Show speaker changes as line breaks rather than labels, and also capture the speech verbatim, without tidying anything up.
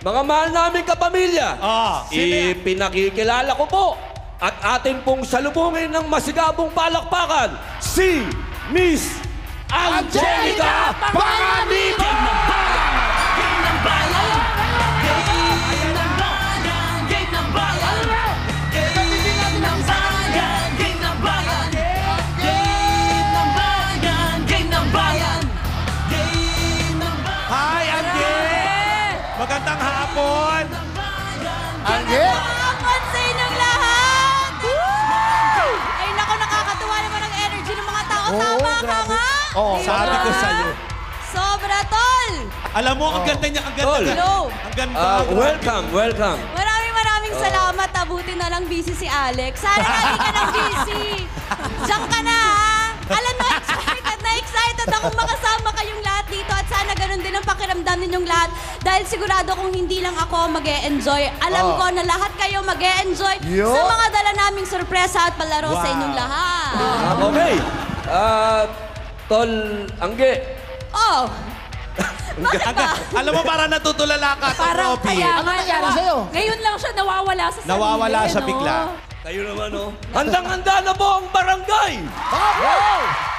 Mga mahal namin kapamilya,
Ah,
ipinakikilala ko po at atin pong salubungin ng masigabong palakpakan, si Miss Angelica Panganiban!
Hi, Angge! Magandang hapon!
Angge?
Hapon sa inyong lahat! Woo! Ay, naku, nakakatuwa naman ang energy ng mga tao.
Oo,
Tama ka
grabe.
nga!
Oo,
Di
sabi
ba?
ko sa'yo.
Sobra, tol!
Alam mo, ang ganda niya, ang ganda.
Tol.
Hello.
Ang ganda.
Ah, welcome, welcome.
Maraming maraming salamat. Abuti na lang busy si Alex. Sana lagi ka ng busy. Diyan ka na, ha? Alam mo, excited na excited akong makasama kayong lahat dito at sana ganun din ang pakiramdam ninyong lahat dahil sigurado kung hindi lang ako mag-e-enjoy, alam
Oh.
ko na lahat kayo mag-e-enjoy
Yo.
sa mga dala naming sorpresa at palaro sa
Wow.
inyong lahat.
Ah, okay. Ah, Tol Angge.
Oh, bakit
Angge,
ba?
alam mo, para natutulala ka sa
Parang
trophy.
kaya
Ano nangyari sa'yo?
Ngayon lang siya nawawala sa sarili.
Nawawala siya
no?
bigla.
Kayo naman, oh. Handang-handa na po ang barangay!
Oh!